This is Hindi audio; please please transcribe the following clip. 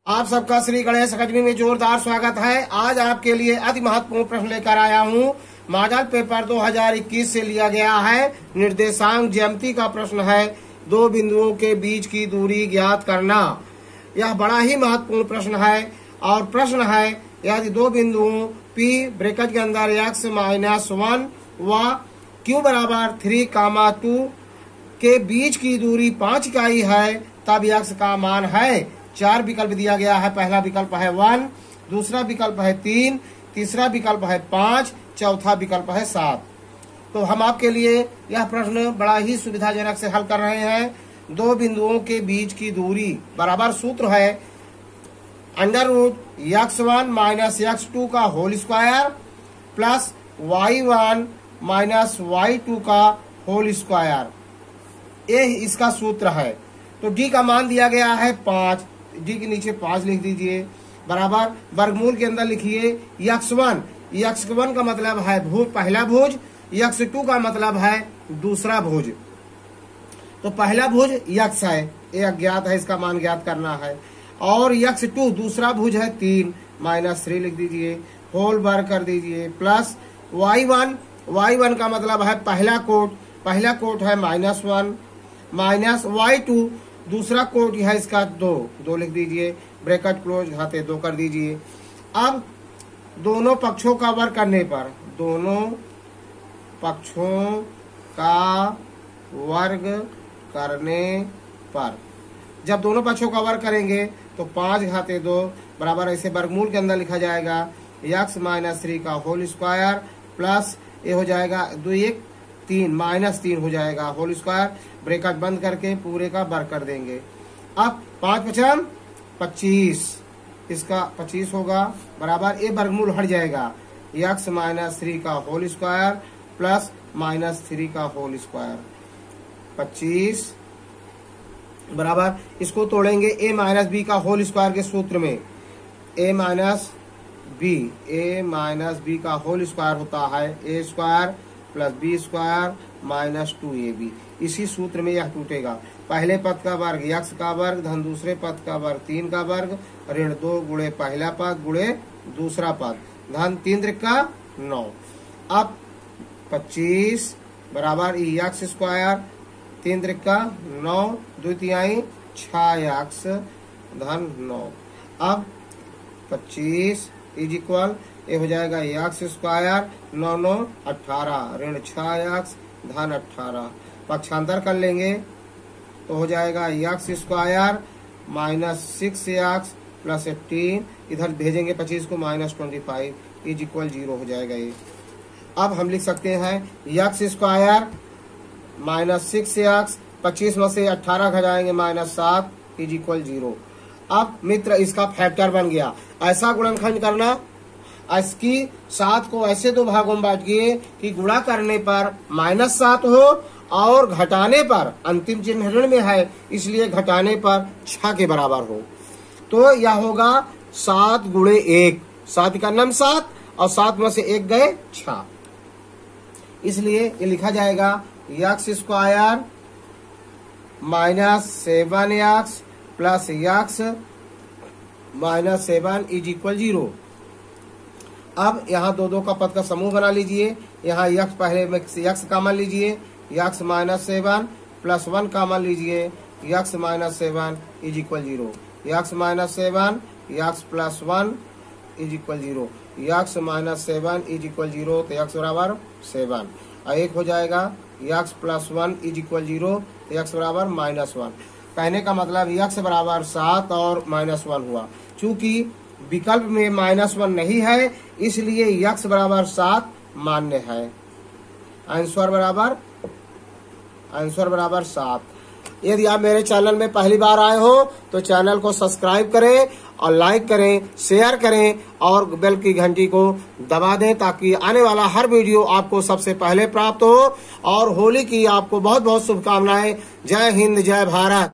आप सबका श्री गणेश अकादमी में जोरदार स्वागत है। आज आपके लिए अति महत्वपूर्ण प्रश्न लेकर आया हूँ। मॉडल पेपर 2021 से लिया गया है। निर्देशांक ज्यामिति का प्रश्न है। दो बिंदुओं के बीच की दूरी ज्ञात करना। यह बड़ा ही महत्वपूर्ण प्रश्न है और प्रश्न है यदि दो बिंदुओं P ब्रैकेट के अंदर x-1 व Q बराबर 3, 2 के बीच की दूरी 5 इकाई है तब x का मान है। 4 विकल्प दिया गया है। पहला विकल्प है 1, दूसरा विकल्प है 3, तीसरा विकल्प है 5, चौथा विकल्प है 7। तो हम आपके लिए यह प्रश्न बड़ा ही सुविधाजनक से हल कर रहे हैं। दो बिंदुओं के बीच की दूरी बराबर सूत्र है √x1 - x2 का whole square plus y1 - y2 का होल स्क्वायर। ये इसका सूत्र है। तो d का मान दिया गया है 5, d के नीचे 5 लिख दीजिए बराबर वर्गमूल के अंदर लिखिए x1 का मतलब है पहला भुज, x2 का मतलब है दूसरा भुज। तो पहला भुज x है, ये अज्ञात है, इसका मान ज्ञात करना है। और x2 दूसरा भुज है 3 -3 लिख दीजिए, होल वर्ग कर दीजिए प्लस y1 का मतलब है पहला कोट है -1 माइनस y2 दूसरा कोट है इसका 2 लिख दीजिए, ब्रैकेट क्लोज घाते 2 कर दीजिए। अब दोनों पक्षों का वर्ग करने पर जब दोनों पक्षों का वर्ग करेंगे तो 5/2 बराबर ऐसे वर्गमूल के अंदर लिखा जाएगा x - 3 का होल स्क्वायर प्लस ये हो जाएगा 2 1 3 -3 हो जाएगा होल स्क्वायर, ब्रैकेट बंद करके पूरे का वर्ग कर देंगे। अब 5×5 = 25, इसका 25 होगा बराबर ये वर्गमूल हट जाएगा x - 3 का होल स्क्वायर प्लस -3 का होल स्क्वायर 25 बराबर इसको तोड़ेंगे a - b का होल स्क्वायर के सूत्र में a - b का होल स्क्वायर होता है a² + b² - 2ab। इसी सूत्र में यह टूटेगा। पहले पद का वर्ग x का वर्ग धन दूसरे पद का वर्ग 3 का वर्ग ऋण 2 गुणे पहला पद गुणे दूसरा पद धन 3 × 9। अब 25 बराबर x² 3 × 9 2 6x धन 9। अब 25 = ये हो जाएगा x² 9 9 18 ऋण 6x धन 18। पक्षांतर कर लेंगे तो हो जाएगा x² -6x + 18, इधर भेजेंगे 25 को -25 = 0 हो जाएगा ये। अब हम लिख सकते हैं x² -6x 25 में से 18 घटाएंगे -7 = 0। अब मित्र इसका फैक्टर बन गया। ऐसा गुणनखंड करना, इसकी 7 को ऐसे 2 भागों में बांटिए कि गुणा करने पर -7 हो और घटाने पर अंतिम चिन्ह ऋण में है इसलिए घटाने पर 6 के बराबर हो। तो यह होगा 7 × 1, 7 का नाम 7 और 7 में से 1 गए 6, इसलिए ये लिखा जाएगा x² -7x प्लस x -7 = 0। अब यहाँ दो का पद का समूह बना लीजिए। यहाँ x पहले में x कॉमन लीजिए, x -7 + 1 कॉमन लीजिए, x - 7 = 0, x - 7 x + 1 = 0, x - 7 = 0 तो x बराबर 7 और 1 हो जाएगा x + 1 = 0 तो x बराबर -1। कहने का मतलब x बराबर 7 और -1 हुआ। चूंकि विकल्प में -1 नहीं है इसलिए x बराबर 7 मान्य है। आंसर बराबर 7। यदि आप मेरे चैनल में पहली बार आए हो तो चैनल को सब्सक्राइब करें और लाइक करें, शेयर करें और बेल की घंटी को दबा दें ताकि आने वाला हर वीडियो आपको सबसे पहले प्राप्त हो। और होली की आपको बहुत बहुत शुभकामनाएं। जय हिंद, जय भारत।